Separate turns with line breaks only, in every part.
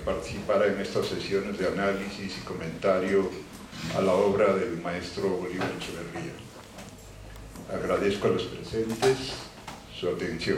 participara en estas sesiones de análisis y comentario a la obra del maestro Bolívar Echeverría. Agradezco a los presentes su atención.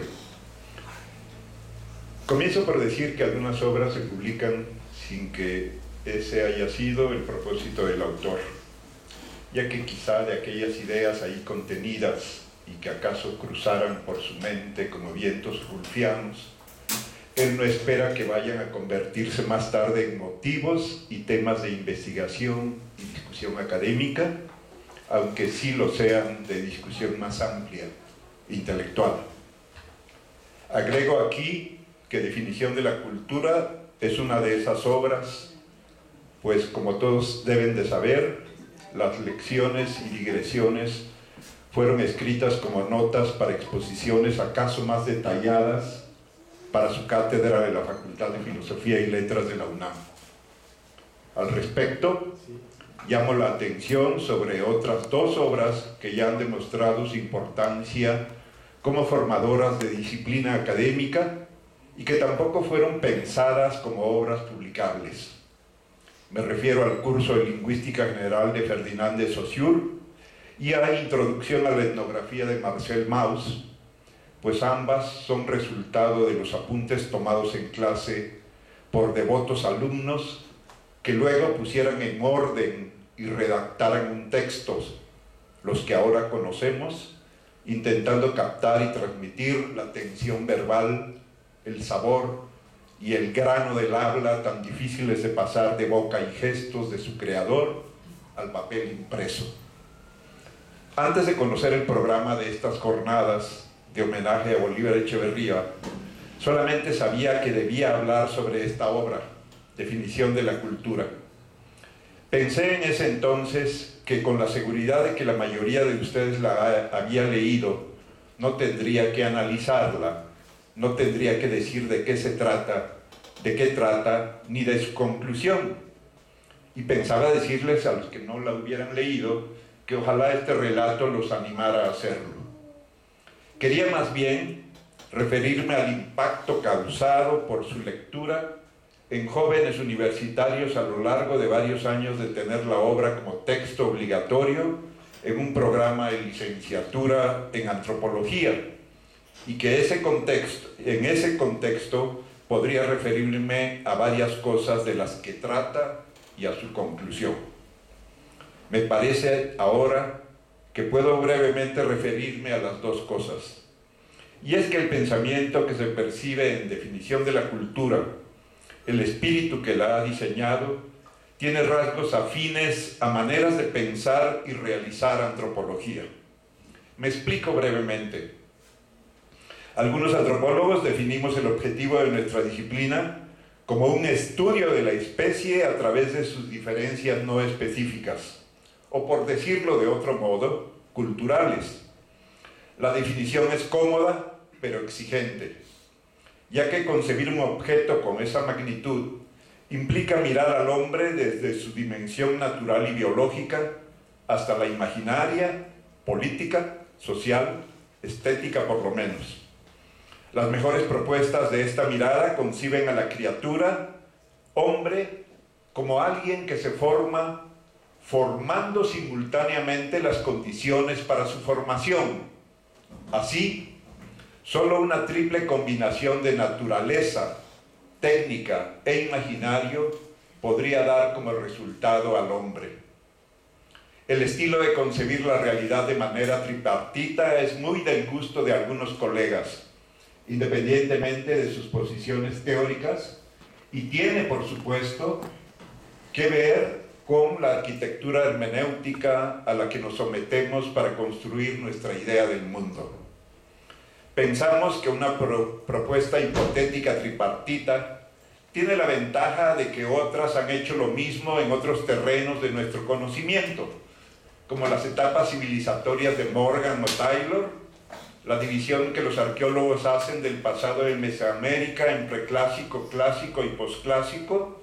Comienzo por decir que algunas obras se publican sin que ese haya sido el propósito del autor, ya que quizá de aquellas ideas ahí contenidas y que acaso cruzaran por su mente como vientos rufianos, él no espera que vayan a convertirse más tarde en motivos y temas de investigación y discusión académica, aunque sí lo sean de discusión más amplia, intelectual. Agrego aquí que Definición de la Cultura es una de esas obras, pues como todos deben de saber, las lecciones y digresiones fueron escritas como notas para exposiciones acaso más detalladas para su cátedra de la Facultad de Filosofía y Letras de la UNAM. Al respecto, llamo la atención sobre otras dos obras que ya han demostrado su importancia como formadoras de disciplina académica y que tampoco fueron pensadas como obras publicables. Me refiero al curso de Lingüística General de Ferdinand de Saussure y a Introducción a la Etnografía de Marcel Mauss, pues ambas son resultado de los apuntes tomados en clase por devotos alumnos que luego pusieran en orden y redactaran un texto, los que ahora conocemos, intentando captar y transmitir la tensión verbal, el sabor y el grano del habla tan difíciles de pasar de boca y gestos de su creador al papel impreso. Antes de conocer el programa de estas jornadas de homenaje a Bolívar Echeverría, solamente sabía que debía hablar sobre esta obra, Definición de la Cultura. Pensé en ese entonces que con la seguridad de que la mayoría de ustedes la había leído, no tendría que analizarla, no tendría que decir de qué trata, ni de su conclusión. Y pensaba decirles a los que no la hubieran leído que ojalá este relato los animara a hacerlo. Quería más bien referirme al impacto causado por su lectura en jóvenes universitarios a lo largo de varios años de tener la obra como texto obligatorio en un programa de licenciatura en antropología, y que en ese contexto podría referirme a varias cosas de las que trata y a su conclusión. Me parece ahora que puedo brevemente referirme a las dos cosas. Y es que el pensamiento que se percibe en Definición de la Cultura, el espíritu que la ha diseñado, tiene rasgos afines a maneras de pensar y realizar antropología. Me explico brevemente. Algunos antropólogos definimos el objetivo de nuestra disciplina como un estudio de la especie a través de sus diferencias no específicas, o por decirlo de otro modo, culturales. La definición es cómoda, pero exigente, ya que concebir un objeto con esa magnitud implica mirar al hombre desde su dimensión natural y biológica hasta la imaginaria, política, social, estética por lo menos. Las mejores propuestas de esta mirada conciben a la criatura, hombre, como alguien que se forma formando simultáneamente las condiciones para su formación. Así, solo una triple combinación de naturaleza, técnica e imaginario podría dar como resultado al hombre. El estilo de concebir la realidad de manera tripartita es muy del gusto de algunos colegas, independientemente de sus posiciones teóricas, y tiene, por supuesto, que ver con la arquitectura hermenéutica a la que nos sometemos para construir nuestra idea del mundo. Pensamos que una propuesta hipotética tripartita tiene la ventaja de que otras han hecho lo mismo en otros terrenos de nuestro conocimiento, como las etapas civilizatorias de Morgan o Taylor, la división que los arqueólogos hacen del pasado de Mesoamérica en preclásico, clásico y posclásico,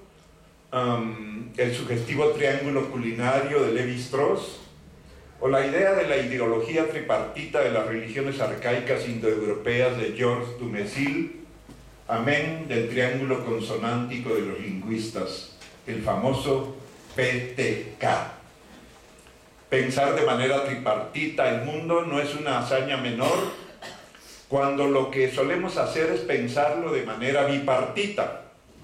el sugestivo triángulo culinario de Lévi-Strauss, o la idea de la ideología tripartita de las religiones arcaicas indoeuropeas de Georges Dumézil, amén del triángulo consonántico de los lingüistas, el famoso PTK. Pensar de manera tripartita el mundo no es una hazaña menor cuando lo que solemos hacer es pensarlo de manera bipartita,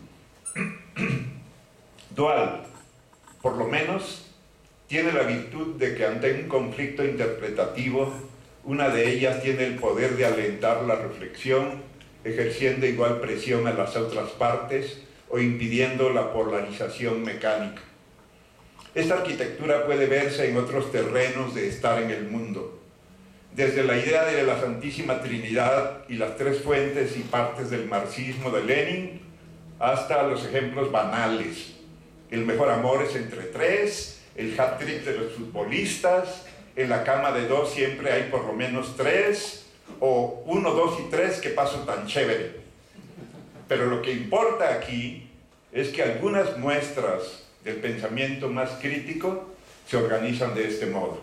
dual. Por lo menos tiene la virtud de que ante un conflicto interpretativo, una de ellas tiene el poder de alentar la reflexión, ejerciendo igual presión a las otras partes o impidiendo la polarización mecánica. Esta arquitectura puede verse en otros terrenos de estar en el mundo, desde la idea de la Santísima Trinidad y las tres fuentes y partes del marxismo de Lenin, hasta los ejemplos banales. El mejor amor es entre tres, el hat-trick de los futbolistas, en la cama de dos siempre hay por lo menos tres, o 1, 2 y 3, qué paso tan chévere. Pero lo que importa aquí es que algunas muestras del pensamiento más crítico se organizan de este modo.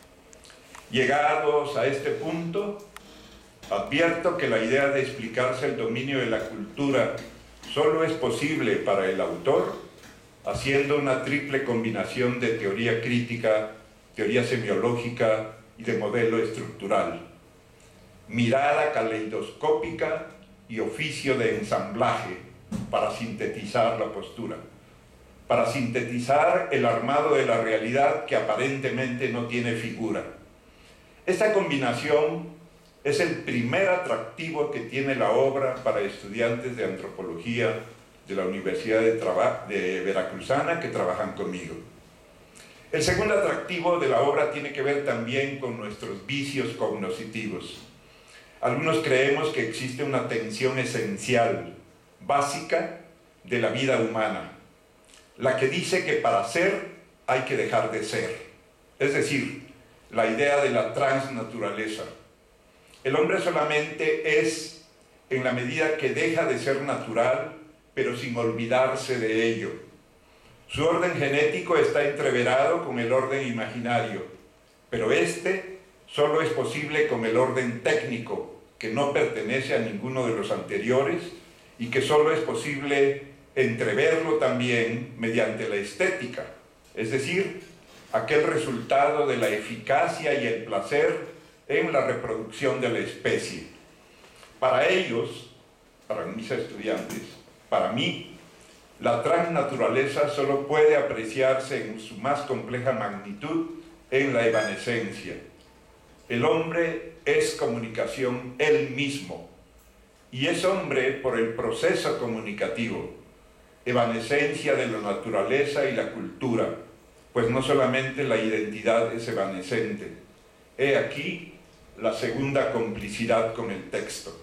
Llegados a este punto, advierto que la idea de explicarse el dominio de la cultura solo es posible para el autor haciendo una triple combinación de teoría crítica, teoría semiológica y de modelo estructural. Mirada caleidoscópica y oficio de ensamblaje para sintetizar la postura, para sintetizar el armado de la realidad que aparentemente no tiene figura. Esta combinación es el primer atractivo que tiene la obra para estudiantes de antropología de la Universidad de Veracruzana que trabajan conmigo. El segundo atractivo de la obra tiene que ver también con nuestros vicios cognitivos. Algunos creemos que existe una tensión esencial, básica, de la vida humana, la que dice que para ser hay que dejar de ser, es decir, la idea de la transnaturaleza. El hombre solamente es en la medida que deja de ser natural, pero sin olvidarse de ello. Su orden genético está entreverado con el orden imaginario, pero este solo es posible con el orden técnico, que no pertenece a ninguno de los anteriores y que solo es posible entreverlo también mediante la estética, es decir, aquel resultado de la eficacia y el placer en la reproducción de la especie. Para ellos, para mis estudiantes, para mí, la transnaturaleza solo puede apreciarse en su más compleja magnitud en la evanescencia. El hombre es comunicación él mismo, y es hombre por el proceso comunicativo, evanescencia de la naturaleza y la cultura, pues no solamente la identidad es evanescente. He aquí la segunda complicidad con el texto.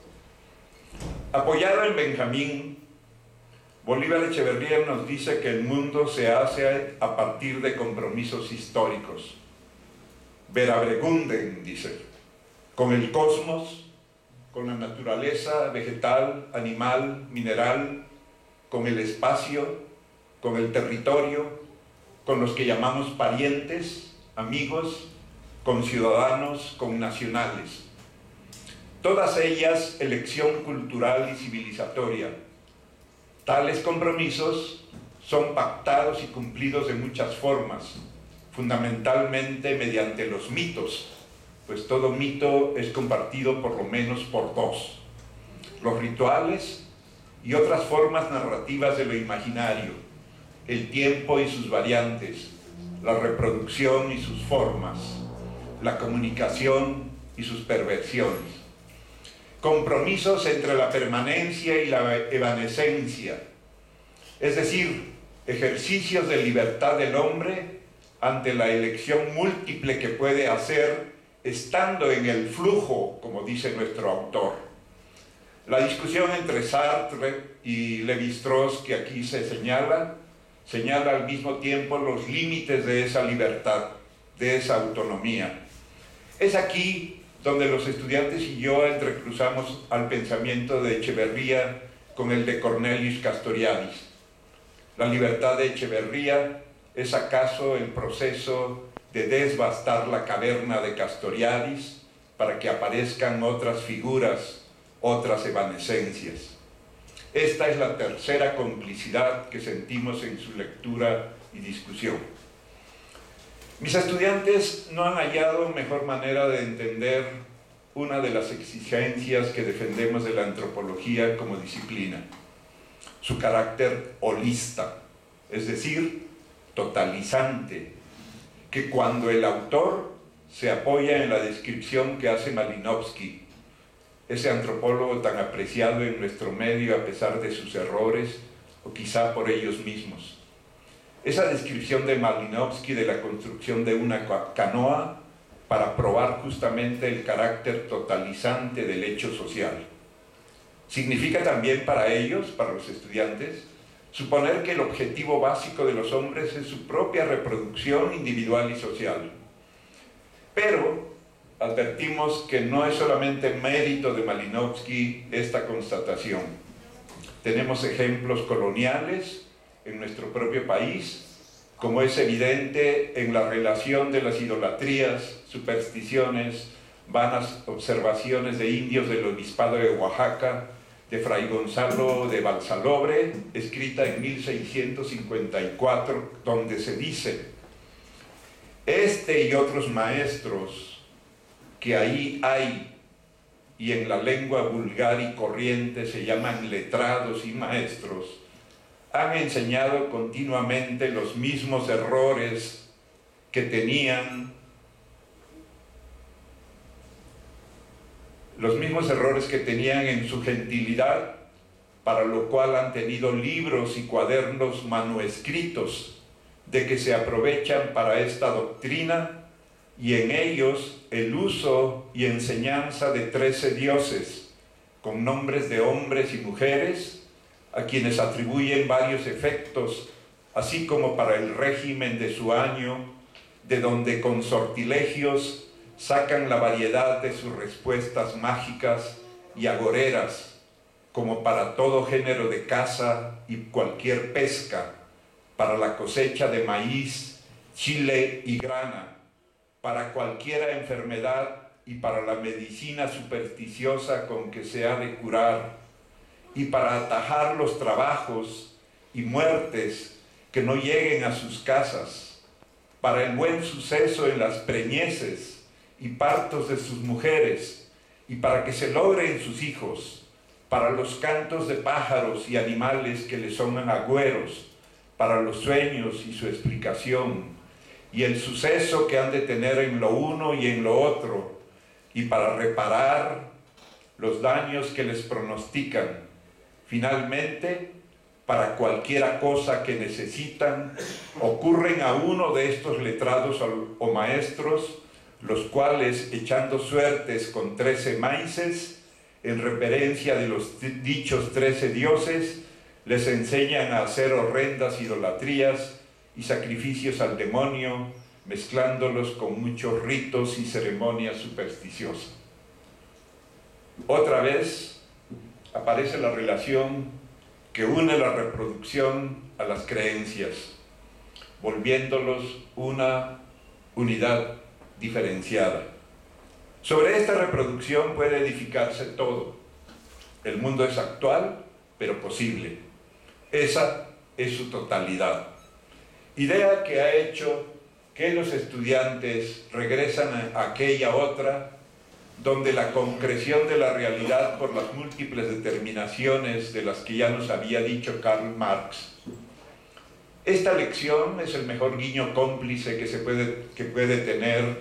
Apoyado en Benjamín, Bolívar Echeverría nos dice que el mundo se hace a partir de compromisos históricos. Verabregunden, dice, con el cosmos, con la naturaleza vegetal, animal, mineral, con el espacio, con el territorio, con los que llamamos parientes, amigos, con ciudadanos, con nacionales. Todas ellas elección cultural y civilizatoria. Tales compromisos son pactados y cumplidos de muchas formas, fundamentalmente mediante los mitos, pues todo mito es compartido por lo menos por dos: los rituales y otras formas narrativas de lo imaginario, el tiempo y sus variantes, la reproducción y sus formas, la comunicación y sus perversiones. Compromisos entre la permanencia y la evanescencia, es decir, ejercicios de libertad del hombre ante la elección múltiple que puede hacer estando en el flujo, como dice nuestro autor. La discusión entre Sartre y Lévi-Strauss que aquí se señala al mismo tiempo los límites de esa libertad, de esa autonomía. Es aquí donde los estudiantes y yo entrecruzamos al pensamiento de Echeverría con el de Cornelius Castoriadis. La libertad de Echeverría es acaso el proceso de desbastar la caverna de Castoriadis para que aparezcan otras figuras, otras evanescencias. Esta es la tercera complicidad que sentimos en su lectura y discusión. Mis estudiantes no han hallado mejor manera de entender una de las exigencias que defendemos de la antropología como disciplina: su carácter holista, es decir, totalizante, que cuando el autor se apoya en la descripción que hace Malinowski, ese antropólogo tan apreciado en nuestro medio a pesar de sus errores, o quizá por ellos mismos. Esa descripción de Malinowski de la construcción de una canoa para probar justamente el carácter totalizante del hecho social. Significa también para ellos, para los estudiantes, suponer que el objetivo básico de los hombres es su propia reproducción individual y social. Pero advertimos que no es solamente mérito de Malinowski esta constatación. Tenemos ejemplos coloniales en nuestro propio país, como es evidente en la relación de las idolatrías, supersticiones, vanas observaciones de indios del obispado de Oaxaca, de Fray Gonzalo de Balsalobre, escrita en 1654, donde se dice: este y otros maestros que ahí hay, y en la lengua vulgar y corriente se llaman letrados y maestros, han enseñado continuamente los mismos errores que tenían en su gentilidad, para lo cual han tenido libros y cuadernos manuscritos de que se aprovechan para esta doctrina, y en ellos el uso y enseñanza de 13 dioses, con nombres de hombres y mujeres, a quienes atribuyen varios efectos, así como para el régimen de su año, de donde con sortilegios sacan la variedad de sus respuestas mágicas y agoreras, como para todo género de caza y cualquier pesca, para la cosecha de maíz, chile y grana, para cualquiera enfermedad y para la medicina supersticiosa con que se ha de curar, y para atajar los trabajos y muertes que no lleguen a sus casas, para el buen suceso en las preñeces y partos de sus mujeres, y para que se logren sus hijos, para los cantos de pájaros y animales que les son agüeros, para los sueños y su explicación, y el suceso que han de tener en lo uno y en lo otro, y para reparar los daños que les pronostican. Finalmente, para cualquiera cosa que necesitan, ocurren a uno de estos letrados o maestros, los cuales, echando suertes con 13 maíces, en referencia de los dichos 13 dioses, les enseñan a hacer horrendas idolatrías y sacrificios al demonio, mezclándolos con muchos ritos y ceremonias supersticiosas. Otra vez aparece la relación que une la reproducción a las creencias, volviéndolos una unidad diferenciada. Sobre esta reproducción puede edificarse todo. El mundo es actual, pero posible. Esa es su totalidad. Idea que ha hecho que los estudiantes regresan a aquella otra, donde la concreción de la realidad por las múltiples determinaciones de las que ya nos había dicho Karl Marx. Esta lección es el mejor guiño cómplice que se puede tener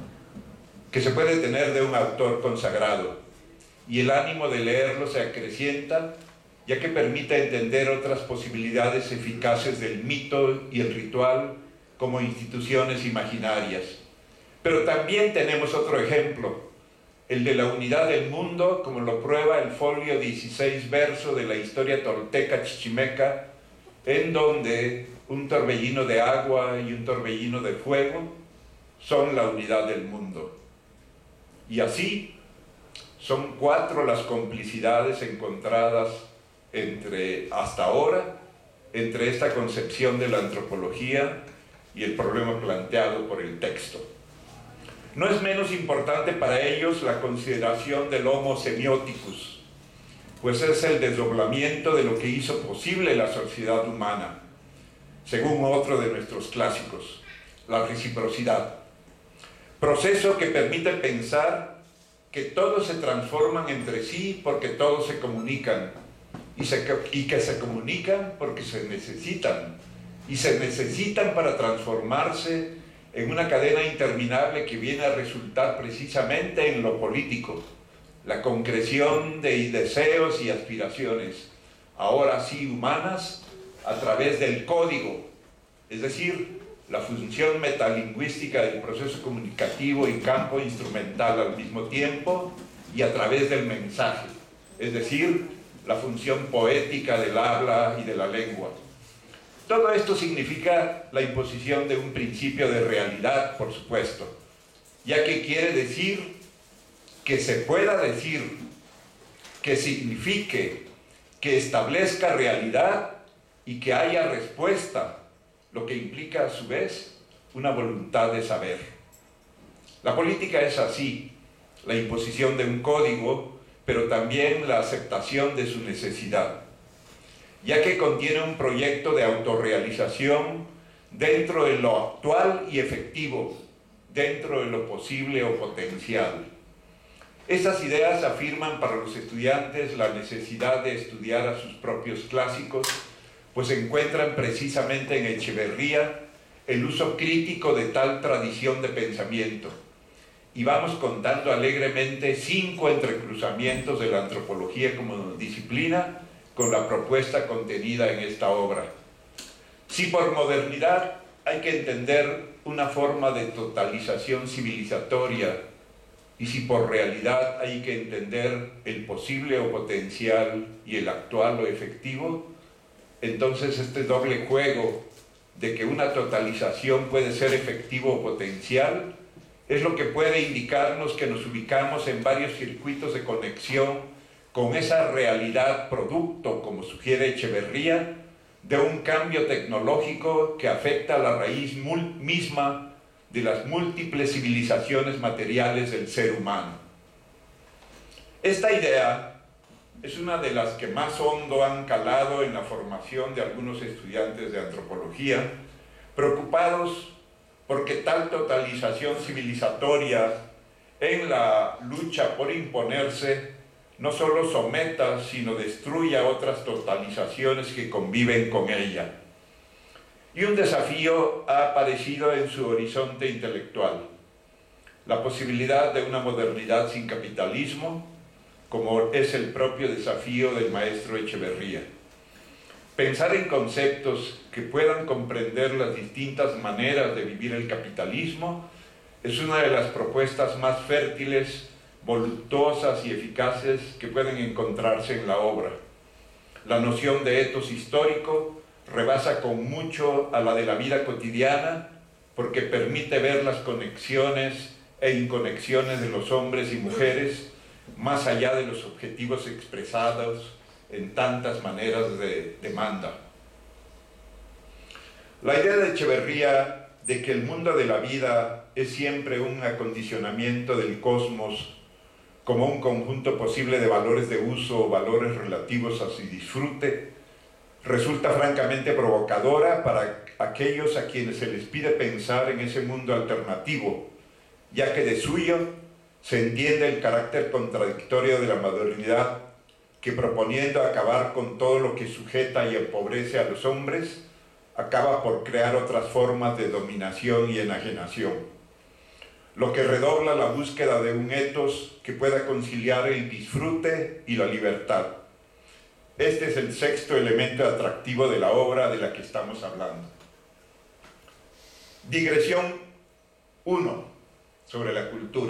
de un autor consagrado, y el ánimo de leerlo se acrecienta, ya que permite entender otras posibilidades eficaces del mito y el ritual como instituciones imaginarias. Pero también tenemos otro ejemplo, el de la unidad del mundo, como lo prueba el folio 16 verso de la historia tolteca chichimeca, en donde un torbellino de agua y un torbellino de fuego son la unidad del mundo. Y así son 4 las complicidades encontradas hasta ahora entre esta concepción de la antropología y el problema planteado por el texto. No es menos importante para ellos la consideración del Homo semioticus, pues es el desdoblamiento de lo que hizo posible la sociedad humana, según otro de nuestros clásicos, la reciprocidad. Proceso que permite pensar que todos se transforman entre sí porque todos se comunican, y que se comunican porque se necesitan, y se necesitan para transformarse en una cadena interminable que viene a resultar precisamente en lo político, la concreción de deseos y aspiraciones, ahora sí humanas, a través del código, es decir, la función metalingüística del proceso comunicativo y campo instrumental al mismo tiempo, y a través del mensaje, es decir, la función poética del habla y de la lengua. Todo esto significa la imposición de un principio de realidad, por supuesto, ya que quiere decir que se pueda decir, que signifique, que establezca realidad y que haya respuesta, lo que implica a su vez una voluntad de saber. La política es así, la imposición de un código, pero también la aceptación de su necesidad, ya que contiene un proyecto de autorrealización dentro de lo actual y efectivo, dentro de lo posible o potencial. Estas ideas afirman para los estudiantes la necesidad de estudiar a sus propios clásicos, pues encuentran precisamente en Echeverría el uso crítico de tal tradición de pensamiento. Y vamos contando alegremente 5 entrecruzamientos de la antropología como disciplina con la propuesta contenida en esta obra. Si por modernidad hay que entender una forma de totalización civilizatoria, y si por realidad hay que entender el posible o potencial y el actual o efectivo, entonces este doble juego de que una totalización puede ser efectivo o potencial es lo que puede indicarnos que nos ubicamos en varios circuitos de conexión con esa realidad producto, como sugiere Echeverría, de un cambio tecnológico que afecta a la raíz misma de las múltiples civilizaciones materiales del ser humano. Esta idea es una de las que más hondo han calado en la formación de algunos estudiantes de antropología, preocupados porque tal totalización civilizatoria en la lucha por imponerse no solo someta, sino destruya otras totalizaciones que conviven con ella. Y un desafío ha aparecido en su horizonte intelectual: la posibilidad de una modernidad sin capitalismo, como es el propio desafío del maestro Echeverría. Pensar en conceptos que puedan comprender las distintas maneras de vivir el capitalismo es una de las propuestas más fértiles, voluptuosas y eficaces que pueden encontrarse en la obra. La noción de etos histórico rebasa con mucho a la de la vida cotidiana, porque permite ver las conexiones e inconexiones de los hombres y mujeres más allá de los objetivos expresados en tantas maneras de demanda. La idea de Echeverría de que el mundo de la vida es siempre un acondicionamiento del cosmos como un conjunto posible de valores de uso o valores relativos a su disfrute, resulta francamente provocadora para aquellos a quienes se les pide pensar en ese mundo alternativo, ya que de suyo se entiende el carácter contradictorio de la modernidad, que proponiendo acabar con todo lo que sujeta y empobrece a los hombres, acaba por crear otras formas de dominación y enajenación, lo que redobla la búsqueda de un etos que pueda conciliar el disfrute y la libertad. Este es el sexto elemento atractivo de la obra de la que estamos hablando. Digresión 1 sobre la cultura.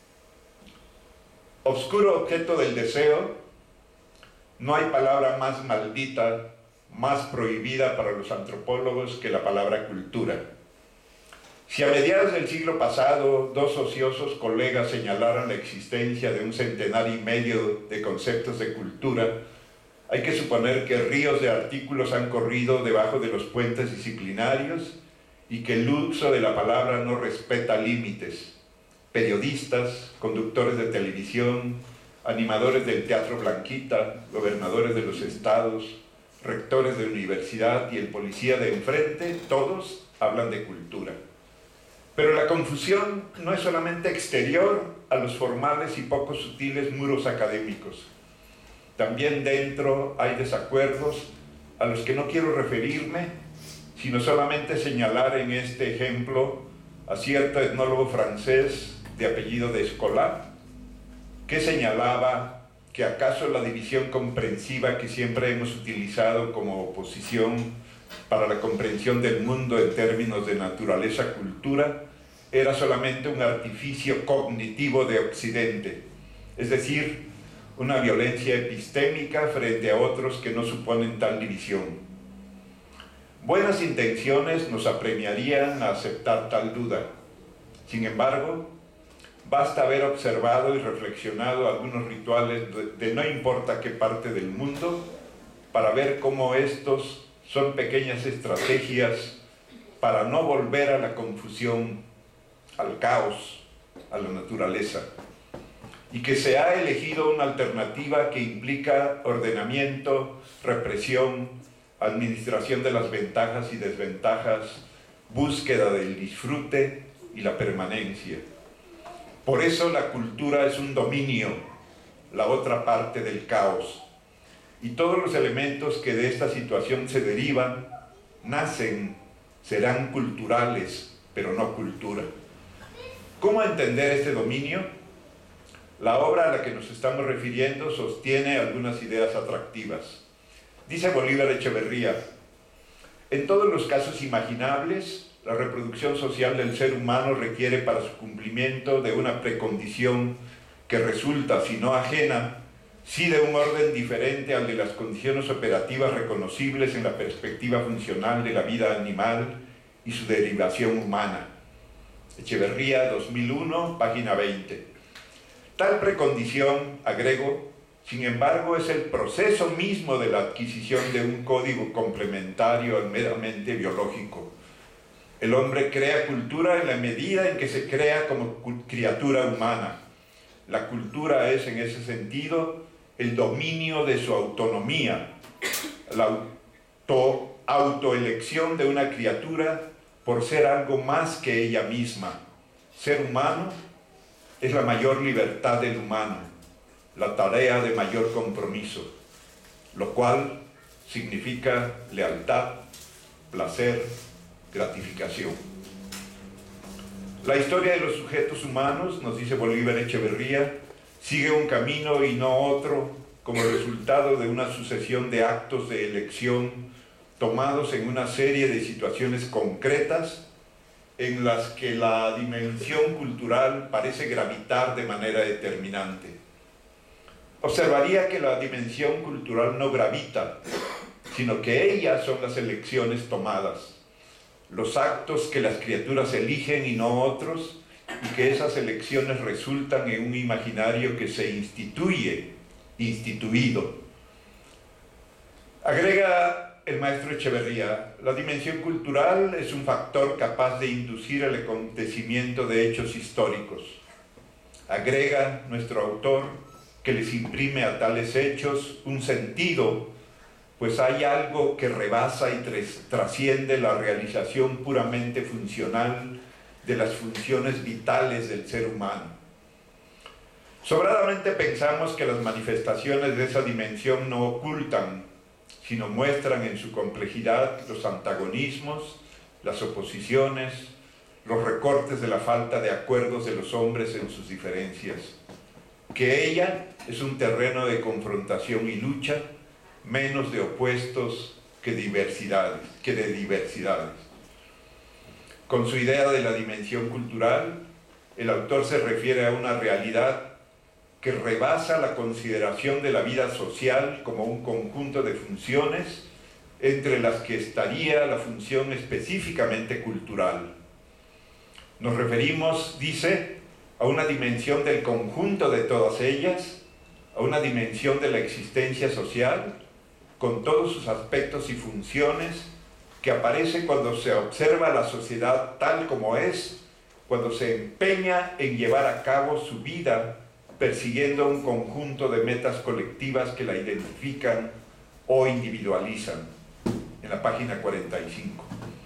Obscuro objeto del deseo, no hay palabra más maldita, más prohibida para los antropólogos que la palabra cultura. Si a mediados del siglo pasado 2 ociosos colegas señalaron la existencia de 1,5 centenares de conceptos de cultura, hay que suponer que ríos de artículos han corrido debajo de los puentes disciplinarios y que el uso de la palabra no respeta límites. Periodistas, conductores de televisión, animadores del Teatro Blanquita, gobernadores de los estados, rectores de universidad y el policía de enfrente, todos hablan de cultura. Pero la confusión no es solamente exterior a los formales y poco sutiles muros académicos. También dentro hay desacuerdos a los que no quiero referirme, sino solamente señalar en este ejemplo a cierto etnólogo francés de apellido Descola, que señalaba que acaso la división comprensiva que siempre hemos utilizado como oposición para la comprensión del mundo en términos de naturaleza-cultura era solamente un artificio cognitivo de Occidente, es decir, una violencia epistémica frente a otros que no suponen tal división. Buenas intenciones nos apremiarían a aceptar tal duda. Sin embargo, basta haber observado y reflexionado algunos rituales de no importa qué parte del mundo para ver cómo estos son pequeñas estrategias para no volver a la confusión, al caos, a la naturaleza, y que se ha elegido una alternativa que implica ordenamiento, represión, administración de las ventajas y desventajas, búsqueda del disfrute y la permanencia. Por eso la cultura es un dominio, la otra parte del caos. Y todos los elementos que de esta situación se derivan, nacen, serán culturales, pero no cultura. ¿Cómo entender este dominio? La obra a la que nos estamos refiriendo sostiene algunas ideas atractivas. Dice Bolívar Echeverría, en todos los casos imaginables, la reproducción social del ser humano requiere para su cumplimiento de una precondición que resulta, si no ajena, sí de un orden diferente al de las condiciones operativas reconocibles en la perspectiva funcional de la vida animal y su derivación humana. Echeverría, 2001, página 20. Tal precondición, agrego, sin embargo, es el proceso mismo de la adquisición de un código complementario al meramente biológico. El hombre crea cultura en la medida en que se crea como criatura humana. La cultura es, en ese sentido, el dominio de su autonomía, la autoelección de una criatura por ser algo más que ella misma. Ser humano es la mayor libertad del humano, la tarea de mayor compromiso, lo cual significa lealtad, placer, gratificación. La historia de los sujetos humanos, nos dice Bolívar Echeverría, sigue un camino y no otro como resultado de una sucesión de actos de elección tomados en una serie de situaciones concretas en las que la dimensión cultural parece gravitar de manera determinante. Observaría que la dimensión cultural no gravita, sino que ellas son las elecciones tomadas, los actos que las criaturas eligen y no otros, y que esas elecciones resultan en un imaginario que se instituye, instituido. Agrega el maestro Echeverría, la dimensión cultural es un factor capaz de inducir el acontecimiento de hechos históricos. Agrega nuestro autor que les imprime a tales hechos un sentido, pues hay algo que rebasa y trasciende la realización puramente funcional de las funciones vitales del ser humano. Sobradamente pensamos que las manifestaciones de esa dimensión no ocultan, sino muestran en su complejidad los antagonismos, las oposiciones, los recortes de la falta de acuerdos de los hombres en sus diferencias, que ella es un terreno de confrontación y lucha, menos de opuestos que de diversidades. Con su idea de la dimensión cultural, el autor se refiere a una realidad que rebasa la consideración de la vida social como un conjunto de funciones entre las que estaría la función específicamente cultural. Nos referimos, dice, a una dimensión del conjunto de todas ellas, a una dimensión de la existencia social, con todos sus aspectos y funciones, que aparece cuando se observa la sociedad tal como es, cuando se empeña en llevar a cabo su vida persiguiendo un conjunto de metas colectivas que la identifican o individualizan, en la página 45.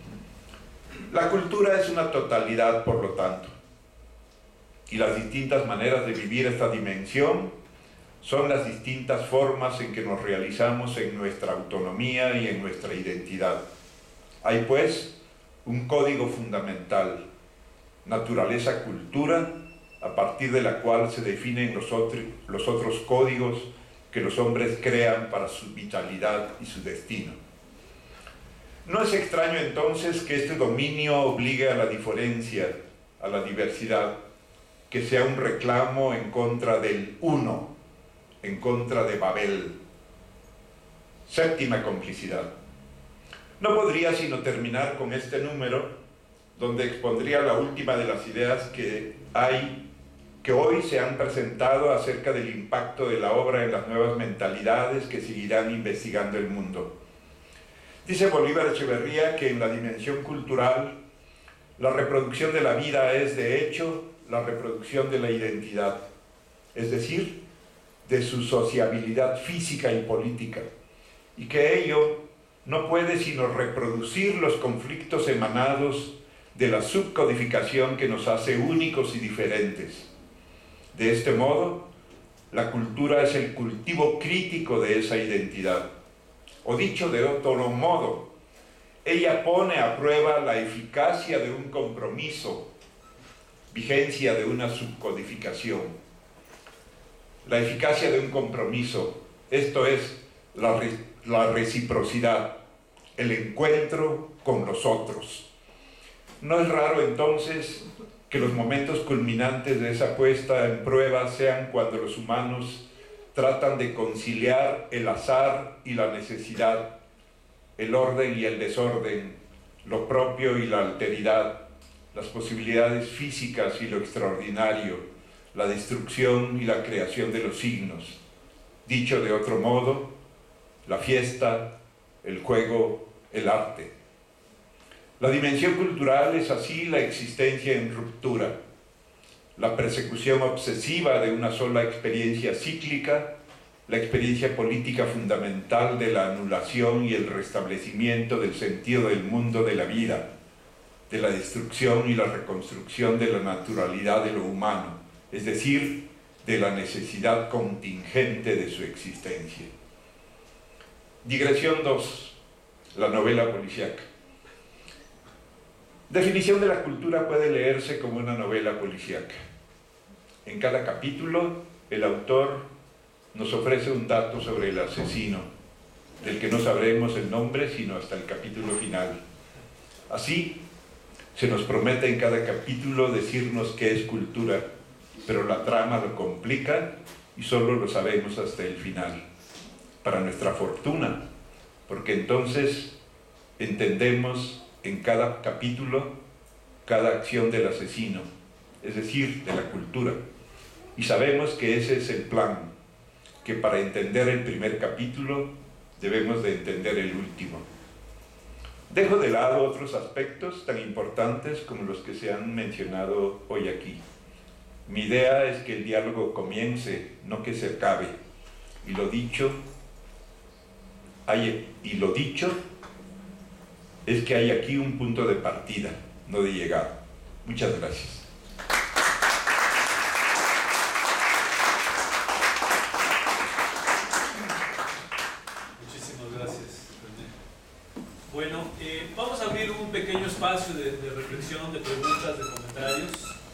La cultura es una totalidad, por lo tanto, y las distintas maneras de vivir esta dimensión son las distintas formas en que nos realizamos en nuestra autonomía y en nuestra identidad. Hay, pues, un código fundamental, naturaleza-cultura, a partir de la cual se definen los otros códigos que los hombres crean para su vitalidad y su destino. No es extraño entonces que este dominio obligue a la diferencia, a la diversidad, que sea un reclamo en contra del uno, en contra de Babel. Séptima complicidad. No podría sino terminar con este número, donde expondría la última de las ideas que hoy se han presentado acerca del impacto de la obra en las nuevas mentalidades que seguirán investigando el mundo. Dice Bolívar Echeverría que en la dimensión cultural, la reproducción de la vida es de hecho la reproducción de la identidad, es decir, de su sociabilidad física y política, y que ello no puede sino reproducir los conflictos emanados de la subcodificación que nos hace únicos y diferentes. De este modo, la cultura es el cultivo crítico de esa identidad. O dicho de otro modo, ella pone a prueba la eficacia de un compromiso, vigencia de una subcodificación. La eficacia de un compromiso, esto es, la reciprocidad, el encuentro con los otros. No es raro entonces que los momentos culminantes de esa puesta en prueba sean cuando los humanos tratan de conciliar el azar y la necesidad, el orden y el desorden, lo propio y la alteridad, las posibilidades físicas y lo extraordinario, la destrucción y la creación de los signos. Dicho de otro modo, la fiesta, el juego, el arte. La dimensión cultural es así la existencia en ruptura, la persecución obsesiva de una sola experiencia cíclica, la experiencia política fundamental de la anulación y el restablecimiento del sentido del mundo de la vida, de la destrucción y la reconstrucción de la naturalidad de lo humano, es decir, de la necesidad contingente de su existencia. Digresión 2. La novela policíaca. Definición de la cultura puede leerse como una novela policíaca. En cada capítulo, el autor nos ofrece un dato sobre el asesino, del que no sabremos el nombre sino hasta el capítulo final. Así, se nos promete en cada capítulo decirnos qué es cultura, pero la trama lo complica y solo lo sabemos hasta el final. Para nuestra fortuna, porque entonces entendemos en cada capítulo cada acción del asesino, es decir, de la cultura, y sabemos que ese es el plan, que para entender el primer capítulo debemos de entender el último. Dejo de lado otros aspectos tan importantes como los que se han mencionado hoy aquí. Mi idea es que el diálogo comience, no que se acabe, y lo dicho es que hay aquí un punto de partida, no de llegada. Muchas gracias.
Muchísimas gracias, René. Bueno, vamos a abrir un pequeño espacio de reflexión, de preguntas, de comentarios.